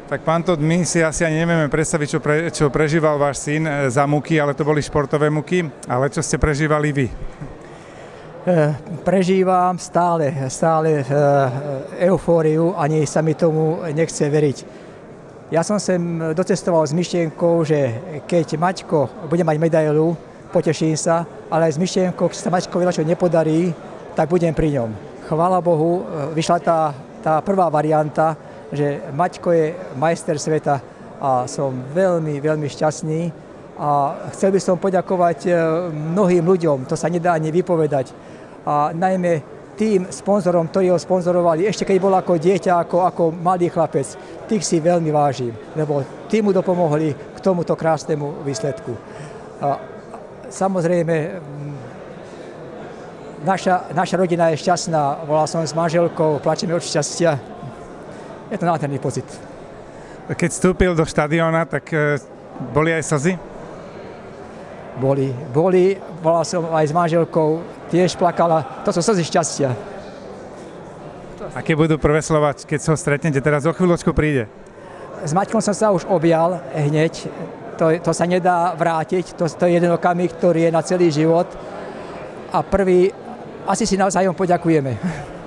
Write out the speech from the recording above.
Tak pán Todt, my si asi ani nevieme predstaviť, čo prežíval váš syn za muky, ale to boli športové muky. Ale čo ste prežívali vy? Prežívam stále eufóriu, ani sa mi tomu nechce veriť. Ja som sem docestoval s myšlienkou, že keď Maťko bude mať medailu, poteším sa, ale aj s myšlienkou, keď sa Maťkovi čo nepodarí, tak budem pri ňom. Chvála Bohu, vyšla tá prvá varianta, že Maťko je majster sveta a som veľmi, veľmi šťastný a chcel by som poďakovať mnohým ľuďom, to sa nedá ani vypovedať. A najmä tým sponzorom, ktorí ho sponzorovali, ešte keď bol ako dieťa, ako malý chlapec, tých si veľmi vážim, lebo tí mu dopomohli k tomuto krásnemu výsledku. A samozrejme, naša rodina je šťastná, volal som s manželkou, plačeme od šťastia. Je to nádherný pocit. Keď vstúpil do štadióna, tak boli aj slzy? Boli. Volal som aj s manželkou, tiež plakala. To sú slzy šťastia. Aké budú prvé slova, keď sa ho stretnete? Teraz o chvíľočku príde. S Maťkom som sa už objal hneď. To sa nedá vrátiť. To je jeden okamih, ktorý je na celý život. A prvý, asi si navzájom poďakujeme.